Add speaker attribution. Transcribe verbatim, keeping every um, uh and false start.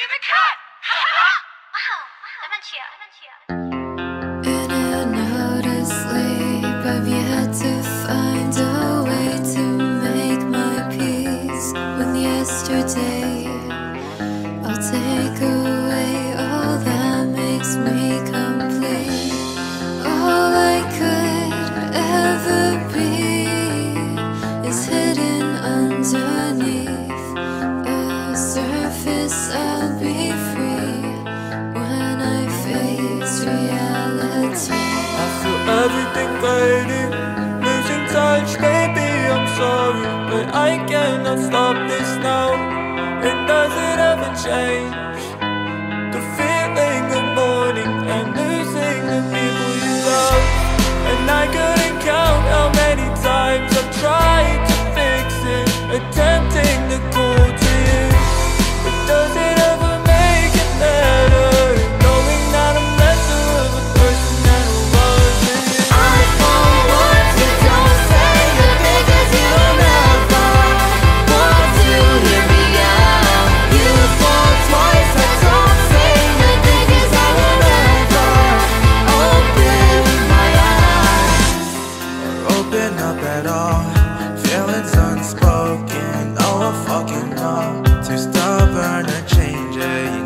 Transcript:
Speaker 1: In and out of sleep, I've yet to find a way to make my peace with yesterday. I'll take away all that makes me complete. All I could ever be is hidden underneath a surface. I'll be free when I face reality.
Speaker 2: I feel everything fading, losing touch, baby, I'm sorry, but I cannot stop this now. And does it ever change? The feeling of mourning and losing the people you love. And I couldn't count how many times I've tried to fix it, attempting to call to you. But does it ever make it better, knowing that I'm lesser of a person than I was with you?
Speaker 1: I found words you don't say, because you'll never want to hear me out. You fall twice, I don't say nothing, 'cause I will never open my eyes
Speaker 2: Or open up at all, feelings unspoken. Oh, I fucking know, too stubborn to change it.